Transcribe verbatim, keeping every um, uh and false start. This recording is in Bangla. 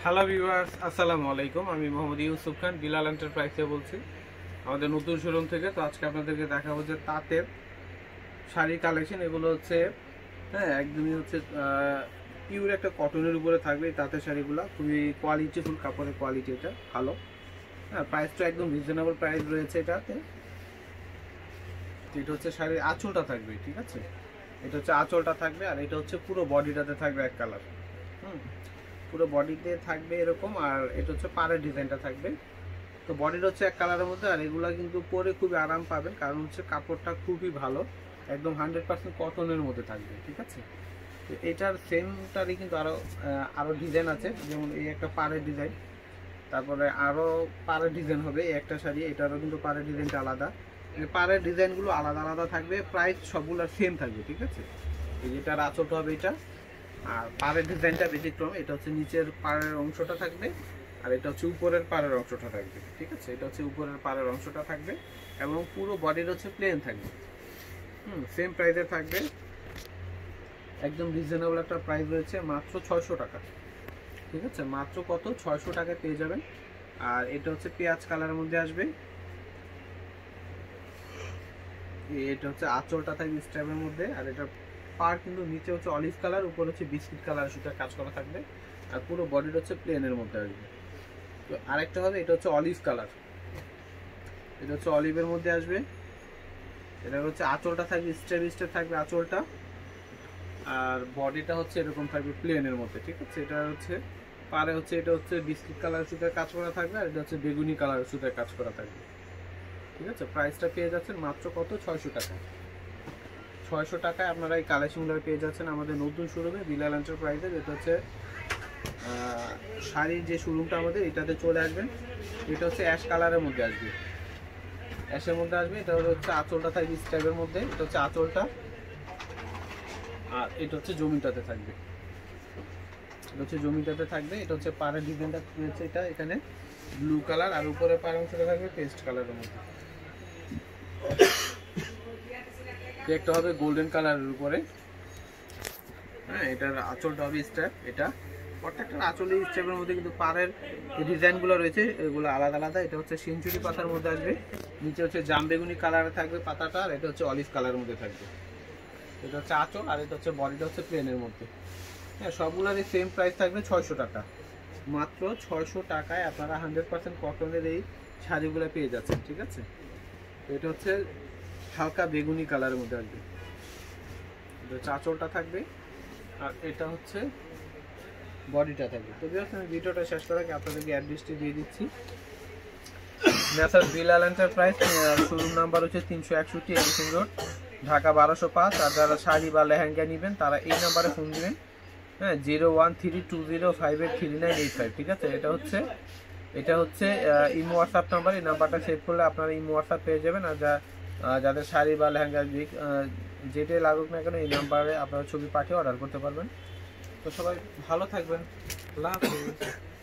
হ্যালো ভিউয়ার্স, আসসালামু আলাইকুম। আমি মোহাম্মদ ইউসুফ খান, বিলাল এন্টারপ্রাইজ থেকে বলছি, আমাদের নতুন শোরুম থেকে। তো আজকে আপনাদেরকে দেখাবো যে তাঁতের শাড়ি কালেকশন। এগুলো হচ্ছে হ্যাঁ একদমই হচ্ছে পিওর একটা কটনের উপরে থাকবে এই তাঁতের শাড়িগুলো। খুবই কোয়ালিটিফুল কাপড়ের কোয়ালিটি, এটা ভালো। হ্যাঁ, প্রাইসটা একদম রিজনেবল প্রাইস রয়েছে এটাতে। এটা হচ্ছে শাড়ির আঁচলটা থাকবে, ঠিক আছে? এটা হচ্ছে আঁচলটা থাকবে, আর এটা হচ্ছে পুরো বডিটাতে থাকবে এক কালার। হুম পুরো বডিতে থাকবে এরকম, আর এটা হচ্ছে পাড়ের ডিজাইনটা থাকবে। তো বডিটা হচ্ছে এক কালারের মধ্যে, আর এগুলা কিন্তু পরে খুবই আরাম পাবেন, কারণ হচ্ছে কাপড়টা খুবই ভালো, একদম হান্ড্রেড পার্সেন্ট কটনের মধ্যে থাকবে, ঠিক আছে? তো এটার সেমটারই কিন্তু আরও আরও ডিজাইন আছে, যেমন এই একটা পাড়ের ডিজাইন, তারপরে আরও পাড়ের ডিজাইন হবে এই একটা শাড়ি, এটারও কিন্তু পাড়ের ডিজাইনটা আলাদা। পাড়ের ডিজাইনগুলো আলাদা আলাদা থাকবে, প্রাইস সবগুলো সেম থাকবে, ঠিক আছে? এই যেটার আঁচলটা হবে এটা, আর পাড়ের ডিজাইনটা ব্যতিক্রম। এটা হচ্ছে নিচের পাড়ের অংশটা থাকবে, আর এটা হচ্ছে উপরের পাড়ের অংশটা থাকবে, ঠিক আছে? এটা হচ্ছে উপরের পাড়ের অংশটা থাকবে, এবং পুরো বডির হচ্ছে প্লেন থাকবে। হুম সেম প্রাইসে থাকবে, একদম রিজনেবল একটা প্রাইস রয়েছে, মাত্র ছয়শো টাকা, ঠিক আছে? মাত্র কত? ছয়শো টাকায় পেয়ে যাবেন। আর এটা হচ্ছে পেঁয়াজ কালারের মধ্যে আসবে। এটা হচ্ছে আঁচলটা থাকবে স্ট্রাইপের মধ্যে, আর এটা পার কিন্তু নিচে হচ্ছে অলিভ কালার, উপর হচ্ছে বিস্কিট কালার সুতার কাজ করা থাকবে, আর পুরো বডির হচ্ছে প্লেনের মধ্যে আসবে। তো আরেকটা হবে, এটা হচ্ছে অলিভ কালার, এটা হচ্ছে অলিভের মধ্যে আসবে। এটা হচ্ছে আঁচলটা থাকবে স্টেপ স্টেপ থাকবে আঁচলটা, আর বডিটা হচ্ছে এরকম থাকবে প্লেনের মধ্যে, ঠিক আছে? এটা হচ্ছে পারে হচ্ছে এটা হচ্ছে বিস্কিট কালার সুতার কাজ করা থাকবে, আর এটা হচ্ছে বেগুনি কালার সুতার কাজ করা থাকবে, ঠিক আছে? প্রাইসটা পেয়ে যাচ্ছেন মাত্র কত? ছয়শো টাকা। ছয়শো টাকায় আপনারা এই কালেকশনগুলো পেয়ে যাচ্ছেন আমাদের নতুন শোরুমে, বিলাল এন্টারপ্রাইজের। এটা হচ্ছে শাড়ির যে শোরুমটা আমাদের, এটাতে চলে আসবেন। এটা হচ্ছে অ্যাশ কালারের মধ্যে আসবে, অ্যাশের মধ্যে আসবে। এটা হচ্ছে আঁচলটা থাকবে স্টাইলের মধ্যে, এটা হচ্ছে আঁচলটা, আর এটা হচ্ছে জমিটাতে থাকবে, এটা হচ্ছে জমিটাতে থাকবে। এটা হচ্ছে পাড়ের ডিজাইনটা রয়েছে, এটা এখানে ব্লু কালার, আর উপরে পাড়ের অংশটা থাকবে পেস্ট কালারের মধ্যে। একটা হবে গোল্ডেন কালারের উপরে। হ্যাঁ, এটার আঁচলটা হবে স্ট্যাপ। এটা প্রত্যেকটার আঁচলের স্ট্যাপের মধ্যে কিন্তু পাড়ের ডিজাইনগুলো রয়েছে, এগুলো আলাদা আলাদা। এটা হচ্ছে সেঞ্চুরি পাতার মধ্যে আসবে, নিচে হচ্ছে জাম বেগুনি কালারে থাকবে পাতাটা, আর এটা হচ্ছে অলিভ কালারের মধ্যে থাকবে। এটা হচ্ছে আঁচল, আর এটা হচ্ছে বডিটা হচ্ছে প্লেনের মধ্যে। হ্যাঁ, সবগুলোরই সেম প্রাইস থাকবে ছয়শো টাকা। মাত্র ছয়শো টাকায় আপনারা হান্ড্রেড পার্সেন্ট কটনের এই শাড়িগুলো পেয়ে যাচ্ছেন, ঠিক আছে? এটা হচ্ছে হালকা বেগুনি কালারের মধ্যে আসবে, এটা হচ্ছে আঁচলটা থাকবে, আর এটা হচ্ছে বডিটা থাকবে। তো ভিউয়ার্স, আমি ভিডিওটা শেষ করার আগে আপনাদেরকে অ্যাড্রেসটি দিয়ে দিচ্ছি। Messrs Bilal enterprise, showroom number হচ্ছে তিনশো একষট্টি এলিফেন্ট রোড, ঢাকা বারোশো পাঁচ। আর যারা শাড়ি বা লেহেঙ্গা নেবেন তারা এই নাম্বারে ফোন দিবেন, হ্যাঁ, zero one three two zero five eight three nine eight five, ঠিক আছে? এটা হচ্ছে এটা হচ্ছে ইমো হোয়াটসঅ্যাপ নাম্বার। এই নাম্বারটা সেভ করলে আপনারা ইমো হোয়াটসঅ্যাপ পেয়ে যাবেন। আর যা যাদের শাড়ি বা লেহেঙ্গা যেটাই লাগুক না কেন, এই নাম্বারে আপনারা ছবি পাঠিয়ে অর্ডার করতে পারবেন। তো সবাই ভালো থাকবেন, আল্লাহ হাফেজ।